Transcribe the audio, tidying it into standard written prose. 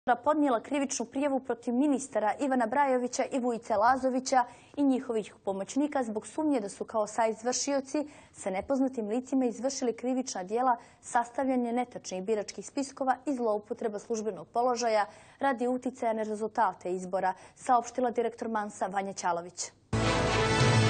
podnijela krivičnu prijavu protiv ministara Ivana Brajovića i Vujice Lazovića i njihovih pomoćnika zbog sumnje da su kao saizvršioci sa nepoznatim licima izvršili krivična djela sastavljanje netačnih biračkih spiskova i zloupotreba službenog položaja radi uticaja na rezultate izbora, saopštila direktor Mansa Vanja Ćalović.